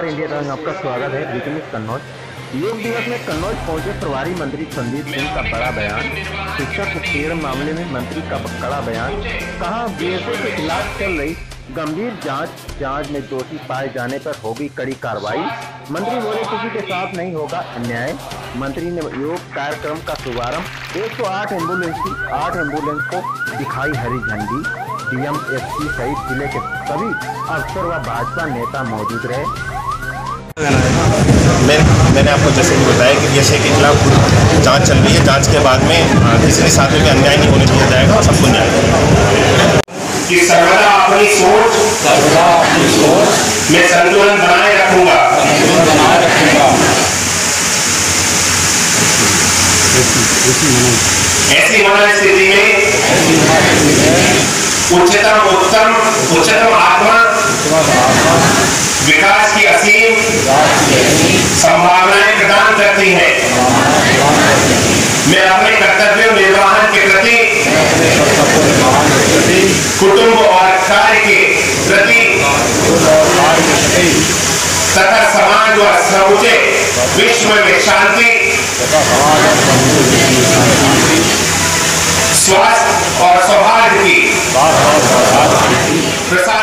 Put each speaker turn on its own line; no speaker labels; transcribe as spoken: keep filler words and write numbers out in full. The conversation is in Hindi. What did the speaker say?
नमस्कार, इंडिया टाइम्स में आपका स्वागत है। Breaking news Kannauj. योग दिवस में कन्नौज पहुंचे प्रभारी मंत्री संदीप सिंह का बड़ा बयान। शिक्षक उत्पीड़न मामले में मंत्री का कड़ा बयान। कहा बीएसएफ के खिलाफ चल रही गंभीर जांच जांच में दोषी पाए जाने पर होगी कड़ी कार्रवाई। मंत्री बोले किसी के साथ नहीं होगा अन्याय। मंत्री ने योग कार्यक्रम का शुभारंभ। एक सौ आठ एम्बुलेंस की आठ एम्बुलेंस को दिखाई हरी झंडी। डीएम एसपी सहित जिले के सभी अफसर व भाजपा नेता मौजूद रहे।
मैं, मैंने आपको जैसे कि बताया कि बीएसए के खिलाफ जांच चल रही है। जांच के बाद में किसी के साथ में अन्याय नहीं होने दिया जाएगा और सबको न्याय
कि सर्वदा अपनी सोच सर्वदा अपनी सोच में संतुलन बनाए रखूंगा बनाए रखूंगा ऐसी मनोस्थिति में उच्चतम उत्तम उच्चतम आत्मा विकास की असीम संभावनाएं प्रदान करती है। मैं अपने कर्तव्य निर्वहन के प्रति कुटुंब और कार्य के प्रति तथा समाज व समूचे विश्व में शांति स्वास्थ्य और सौहार्द की प्रसार